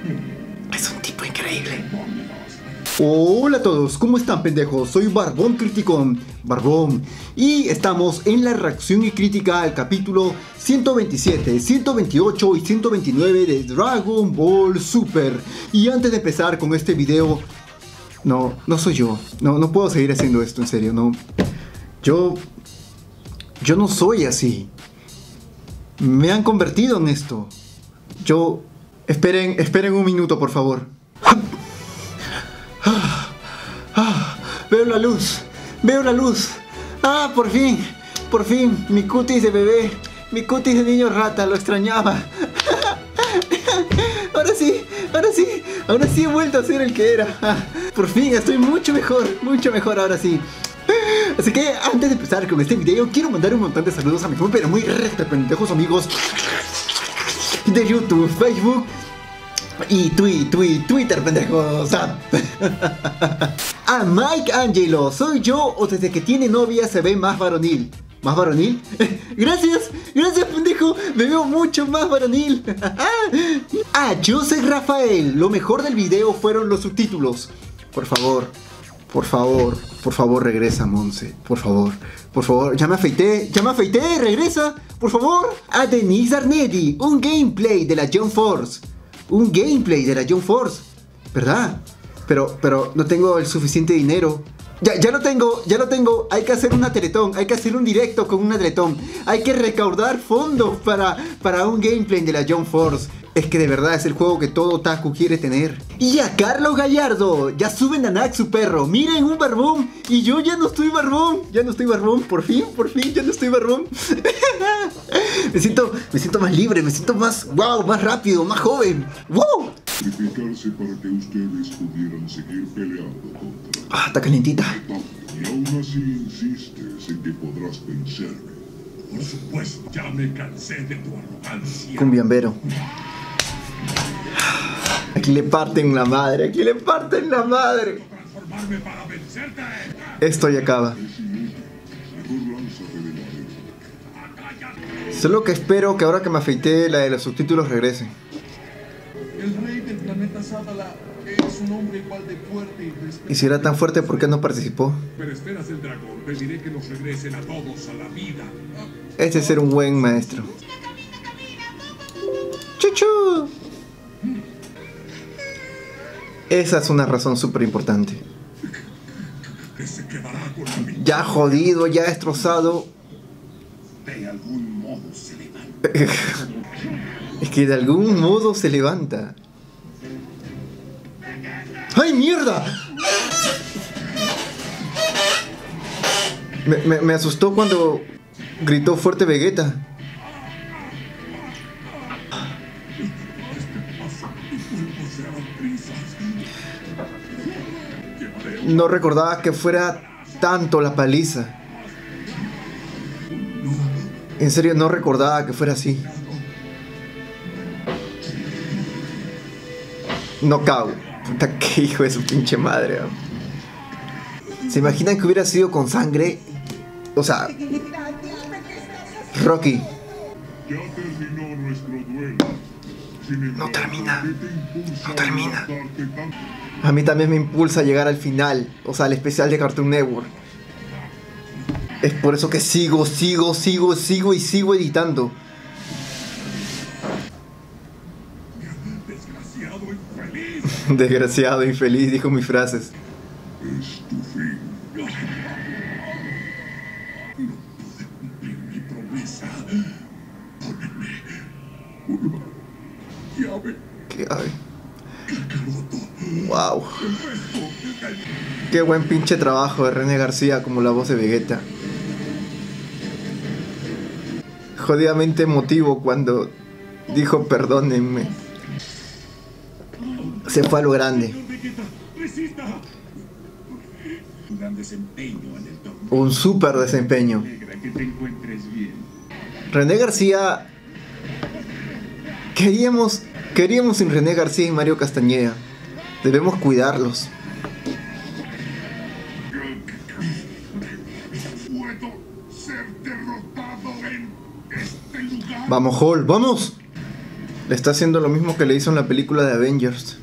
Es un tipo increíble. Hola a todos, ¿cómo están, pendejos? Soy Barbón Criticón, Barbón, y estamos en la reacción y crítica al capítulo 127, 128 y 129 de Dragon Ball Super. Y antes de empezar con este video, no soy yo, no puedo seguir haciendo esto, en serio, no. Yo no soy así. Me han convertido en esto. Esperen un minuto, por favor. Veo la luz. Ah, por fin, mi cutis de bebé, mi cutis de niño rata, lo extrañaba. Ahora sí he vuelto a ser el que era. Por fin, estoy mucho mejor ahora sí. Así que antes de empezar con este video, quiero mandar un montón de saludos a mis muy pero muy pendejos amigos de YouTube, Facebook y Twitter, pendejos. A Mike Angelo, ¿soy yo o desde que tiene novia se ve más varonil? ¿Más varonil? Gracias, pendejo, me veo mucho más varonil. A Joseph Rafael, lo mejor del video fueron los subtítulos. Por favor, regresa, Monse. Por favor, ya me afeité, regresa, por favor. A Denise Arnedi, un gameplay de la Jump Force. ¿Verdad? Pero no tengo el suficiente dinero. Ya lo tengo. Hay que hacer una teletón. Hay que hacer un directo con una teletón. Hay que recaudar fondos para un gameplay de la Jump Force. Es que de verdad es el juego que todo otaku quiere tener. Y a Carlos Gallardo, ya suben a Nack su perro. Miren, un barbón. Y yo ya no estoy barbón. Por fin, ya no estoy barbón. me siento más libre, me siento más, más rápido, más joven. ¡Wow! Sacrificarse para que ustedes pudieran seguir peleando contra. Está calientita. Y aún así insistes en que podrás vencerme. Por supuesto, ya me cansé de tu arrogancia. Cumbiambero. Aquí le parten la madre. Transformarme para vencerte. Esto ya acaba. Solo que espero que ahora que me afeité la de los subtítulos regrese. El rey del planeta Sadala es un hombre igual de fuerte y respetuoso. Y si era tan fuerte, ¿por qué no participó? Pero esperas el dragón, pediré que nos regresen a todos a la vida. Este es ser un buen maestro. ¡Chuchu! Esa es una razón súper importante. Ya jodido, ya destrozado. De algún modo se levanta. Es que de algún modo se levanta. ¡Ay, mierda! Me asustó cuando gritó fuerte Vegeta. No recordaba que fuera tanto la paliza. En serio, no recordaba que fuera así. Knockout. Puta, qué hijo de su pinche madre. ¿Se imaginan que hubiera sido con sangre? O sea, Rocky. Ya terminó nuestro duelo. No termina. A mí también me impulsa a llegar al final. O sea, al especial de Cartoon Network. Es por eso que sigo editando. Desgraciado infeliz, dijo mis frases. Es tu fin. No pude cumplir mi promesa. Pónganme una llave. ¿Qué ave? Wow. Qué buen pinche trabajo de René García como la voz de Vegeta. Jodidamente emotivo cuando dijo perdónenme. Se fue a lo grande. Un súper desempeño. René García. Queríamos sin René García y Mario Castañeda. Debemos cuidarlos. Vamos, Hall, vamos. Le está haciendo lo mismo que le hizo en la película de Avengers.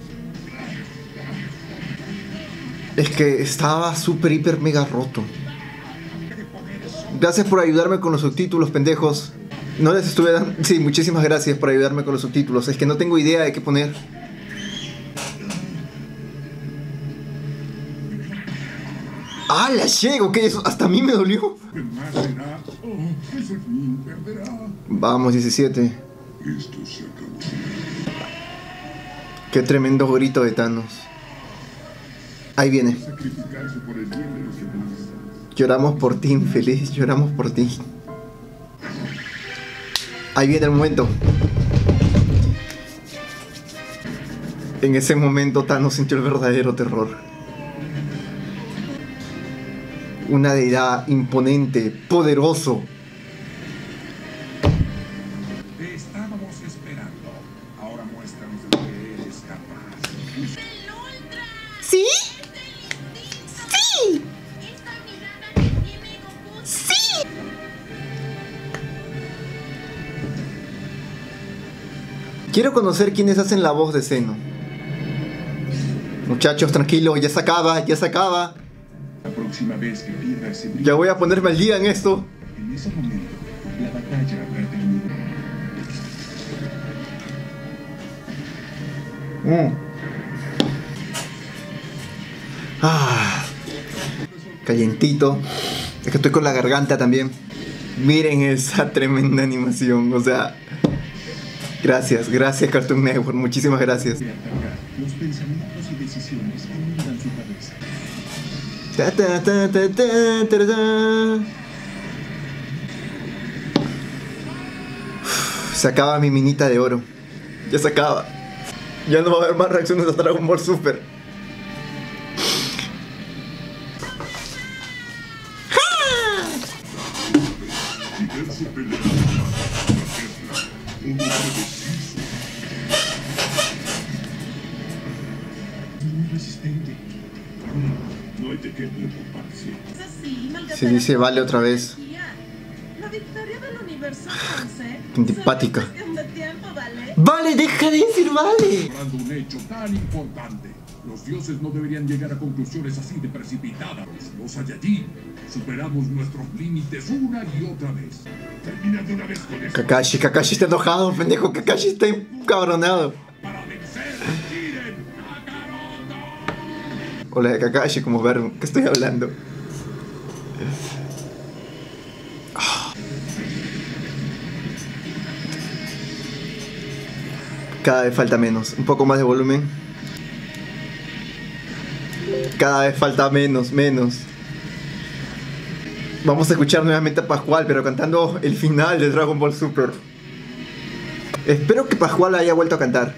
Es que estaba súper, hiper, mega roto. Gracias por ayudarme con los subtítulos, pendejos. No les estuve dando... Sí, muchísimas gracias por ayudarme con los subtítulos. Es que no tengo idea de qué poner. ¡Ah, la llego! ¿Qué es eso? Hasta a mí me dolió. Vamos, 17. Esto se acabó. Qué tremendo grito de Thanos. Ahí viene. Sacrificarse por el bien de los demás. Lloramos por ti, infeliz. Lloramos por ti. Ahí viene el momento. En ese momento Thanos sintió el verdadero terror. Una deidad imponente, poderoso. Te estábamos esperando. Ahora muéstranos de lo que eres capaz. ¿Sí? ¡Sí! ¡Sí! Quiero conocer quiénes hacen la voz de Zeno. Muchachos, tranquilos, ya se acaba, ya se acaba. La próxima vez que pierda ese brillo, Ya voy a ponerme al día en esto. en ese momento, la batalla habrá terminado. Calientito. Es que estoy con la garganta también. Miren esa tremenda animación. O sea, gracias Cartoon Network. Muchísimas gracias. De atacar, los pensamientos y decisiones inundan su cabeza. Ta, ta, ta, ta, ta, ta, ta. Se acaba mi minita de oro. Ya se acaba. Ya no va a haber más reacciones a Dragon Ball Super. Diverso peleador. Un hombre preciso. Muy resistente. No hay de qué preocuparse. Se dice vale otra vez. La victoria del universo 11. Antipática. Solo es cuestión de tiempo, ¿vale? Vale, deja de decir vale. Hablando un hecho tan importante. Los dioses no deberían llegar a conclusiones así de precipitadas. Los Saiyajin superamos nuestros límites una y otra vez. Termina de una vez con esto. Kakashi está enojado, pendejo. Kakashi está encabronado. Para vencer a Jiren Kakaroto. O la de Kakashi como verbo. ¿Qué estoy hablando? Cada vez falta menos. Un poco más de volumen. Cada vez falta menos. Vamos a escuchar nuevamente a Pascual, pero cantando el final de Dragon Ball Super. Espero que Pascual haya vuelto a cantar.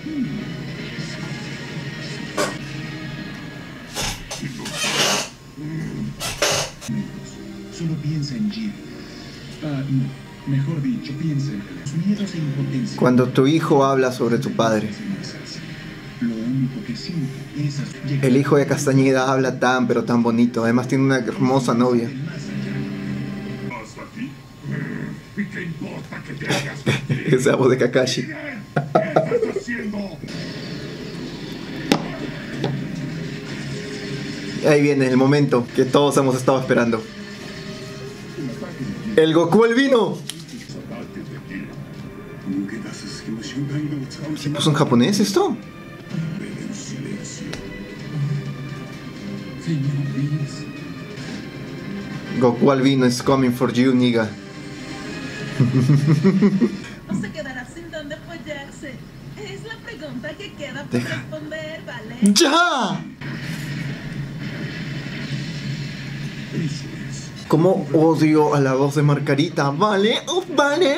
Solo piensa en Jiren. No, mejor dicho, piensa en sus miedos e impotencia. Cuando tu hijo habla sobre tu padre. Lo único que siente es El hijo de Castañeda habla tan pero tan bonito. Además tiene una hermosa novia. ¿Hasta aquí? ¿Y qué importa que te hagas? Esa voz de Kakashi. ¿Qué estás haciendo? Ahí viene el momento que todos hemos estado esperando. El Goku albino. ¿Se puso en japonés esto? Goku albino is coming for you, nigga. No se quedará sin dónde apoyarse. Es la pregunta que queda por Deja. responder, ¿vale? ¡Ya! ¿Cómo odio a la voz de Margarita? ¿Vale? Oh, ¿vale?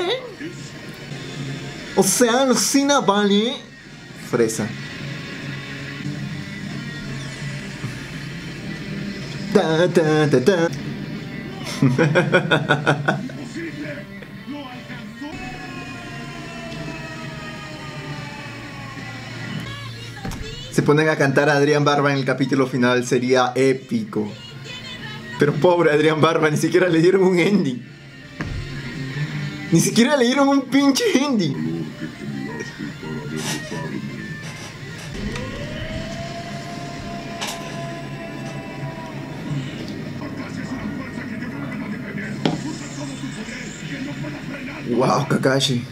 O sea, alucina, ¿vale? Fresa. Ta, ta, ta, ta. Se ponen a cantar a Adrián Barba en el capítulo final, sería épico. Pero pobre Adrián Barba, ni siquiera le dieron un ending. Ni siquiera le dieron un pinche ending. Wow, Kakashi.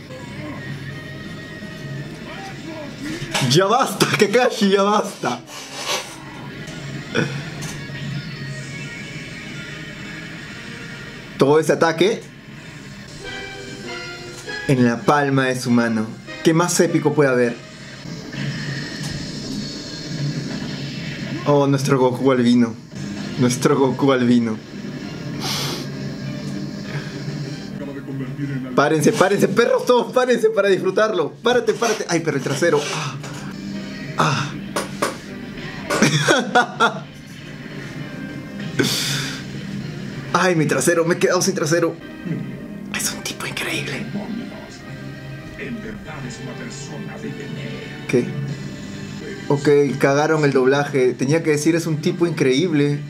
Ya basta, Kakashi, ya basta. Todo ese ataque en la palma de su mano. ¿Qué más épico puede haber? Oh, nuestro Goku albino. Nuestro Goku albino. Párense, párense, perros todos, párense para disfrutarlo. Párate, párate. Ay, pero el trasero. Ah. Ay, mi trasero, me he quedado sin trasero. Es un tipo increíble. En verdad es una persona de temer. ¿Qué? Ok, cagaron el doblaje. Tenía que decir es un tipo increíble.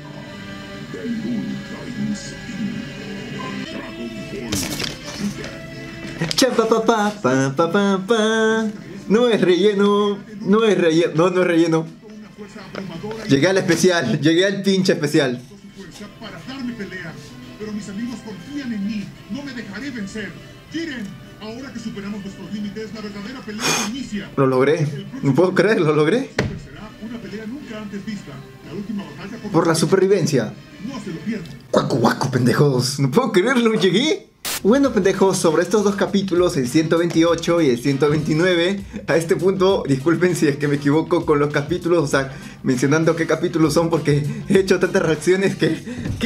No es relleno. No es relleno. No, no es relleno. Llegué al especial. Llegué al pinche especial. Para darme pelea, pero mis amigos confían en mí. No me dejaré vencer. Jiren, ahora que superamos nuestros límites, la verdadera pelea inicia. Lo logré. No puedo creer, lo logré. Será una pelea nunca antes vista. La última batalla por la supervivencia. No se lo pierdan. Guaco, guaco, pendejos. No puedo creerlo, llegué. Bueno, pendejos, sobre estos dos capítulos, el 128 y el 129, a este punto, disculpen si es que me equivoco con los capítulos, o sea, mencionando qué capítulos son, porque he hecho tantas reacciones que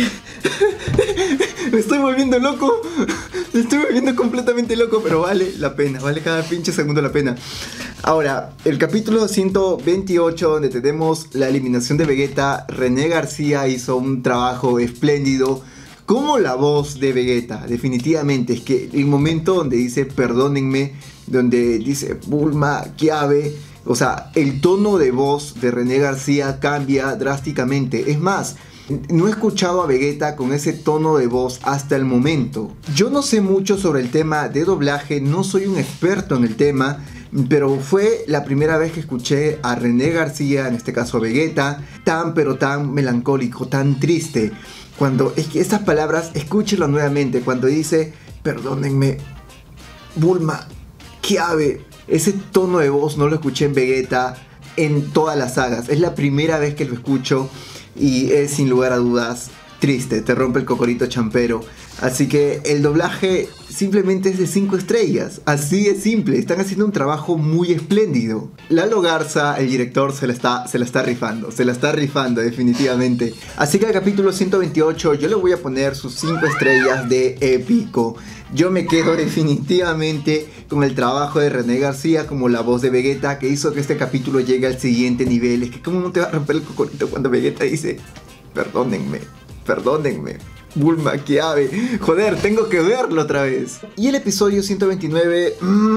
me estoy volviendo loco, me estoy volviendo completamente loco, pero vale la pena, vale cada pinche segundo la pena. Ahora, el capítulo 128, donde tenemos la eliminación de Vegeta, René García hizo un trabajo espléndido. Como la voz de Vegeta, definitivamente, es que el momento donde dice perdónenme, donde dice Bulma, Kiabe, o sea, el tono de voz de René García cambia drásticamente. Es más, no he escuchado a Vegeta con ese tono de voz hasta el momento. Yo no sé mucho sobre el tema de doblaje, no soy un experto en el tema, pero fue la primera vez que escuché a René García, en este caso a Vegeta, tan pero tan melancólico, tan triste. Cuando es que estas palabras, escúchenlo nuevamente, cuando dice perdónenme, Bulma, Kiabe, ese tono de voz no lo escuché en Vegeta en todas las sagas. Es la primera vez que lo escucho y es sin lugar a dudas triste, te rompe el cocorito champero. Así que el doblaje simplemente es de 5 estrellas, así de simple, están haciendo un trabajo muy espléndido. Lalo Garza, el director, se la está rifando definitivamente. Así que al capítulo 128 yo le voy a poner sus 5 estrellas de épico. Yo me quedo definitivamente con el trabajo de René García como la voz de Vegeta, que hizo que este capítulo llegue al siguiente nivel. Es que cómo no te va a romper el cocorito cuando Vegeta dice perdónenme, perdónenme, Bulma, Kiabe. Joder, tengo que verlo otra vez. Y el episodio 129,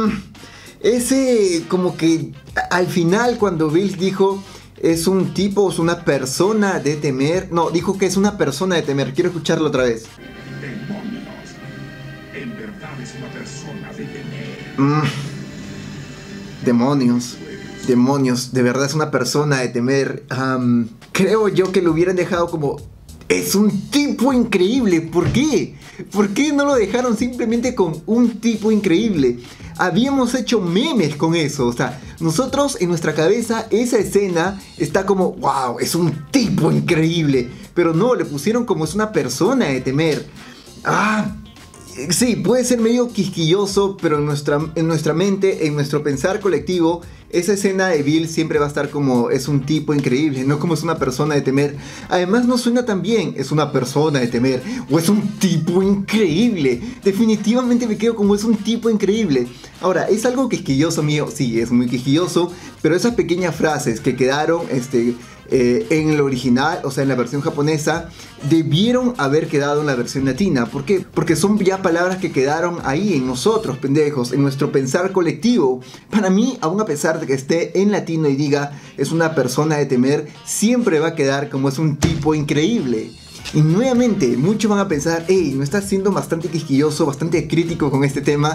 ese como que al final cuando Bills dijo es un tipo, es una persona de temer. No, dijo que es una persona de temer. Quiero escucharlo otra vez. Demonios. En verdad es una persona de temer. Demonios. Demonios. De verdad es una persona de temer. Creo yo que lo hubieran dejado como... Es un tipo increíble. ¿Por qué? ¿Por qué no lo dejaron simplemente con un tipo increíble? Habíamos hecho memes con eso. O sea, nosotros en nuestra cabeza esa escena está como wow, es un tipo increíble. Pero no, le pusieron como es una persona de temer. Sí, puede ser medio quisquilloso, pero en nuestra mente, en nuestro pensar colectivo, esa escena de Bill siempre va a estar como es un tipo increíble, no como es una persona de temer. Además no suena tan bien, es una persona de temer o es un tipo increíble. Definitivamente me quedo como es un tipo increíble. Ahora, ¿es algo quisquilloso mío? Sí, es muy quisquilloso, pero esas pequeñas frases que quedaron en el original, o sea en la versión japonesa, debieron haber quedado en la versión latina. ¿Por qué? Porque son ya palabras que quedaron ahí en nosotros, pendejos, en nuestro pensar colectivo. Para mí, aún a pesar de que esté en latino y diga es una persona de temer, siempre va a quedar como es un tipo increíble. Y nuevamente, muchos van a pensar, hey, no estás siendo bastante quisquilloso, bastante crítico con este tema.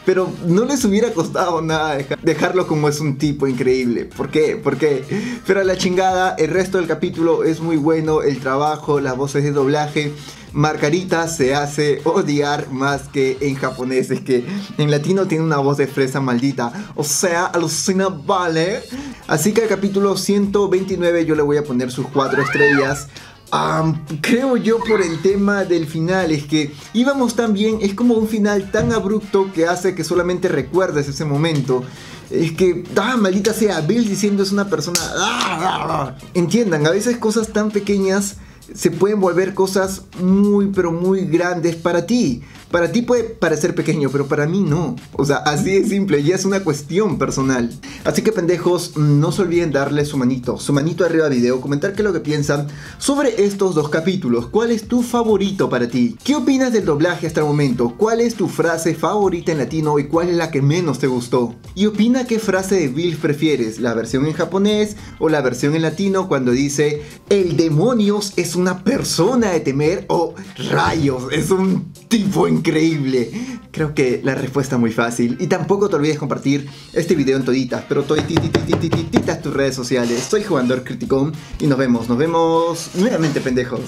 pero no les hubiera costado nada dejarlo como es un tipo increíble. ¿Por qué? ¿Por qué? Pero a la chingada, el resto del capítulo es muy bueno, el trabajo, las voces de doblaje. Margarita se hace odiar más que en japonés. Es que en latino tiene una voz de fresa maldita. O sea, alucina, ¿vale? Así que al capítulo 129 yo le voy a poner sus 4 estrellas. Creo yo por el tema del final. Es que íbamos tan bien. Es como un final tan abrupto que hace que solamente recuerdes ese momento. Es que, maldita sea, Bill diciendo es una persona... Entiendan, a veces cosas tan pequeñas se pueden volver cosas muy, pero muy grandes para ti. Para ti puede parecer pequeño, pero para mí no. O sea, así de simple, ya es una cuestión personal. Así que pendejos, no se olviden darle su manito arriba al video, comentar qué es lo que piensan sobre estos 2 capítulos. ¿Cuál es tu favorito para ti? ¿Qué opinas del doblaje hasta el momento? ¿Cuál es tu frase favorita en latino y cuál es la que menos te gustó? Y opina qué frase de Bill prefieres, la versión en japonés o la versión en latino cuando dice el demonios es una persona de temer o rayos, es un tipo increíble. Creo que la respuesta es muy fácil. Y tampoco te olvides compartir este video en toditas, pero todititas tus redes sociales. Soy Jugador Criticón y nos vemos nuevamente, pendejos.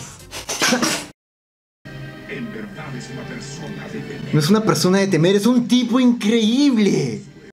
En verdad es una persona de temer. No es una persona de temer, es un tipo increíble.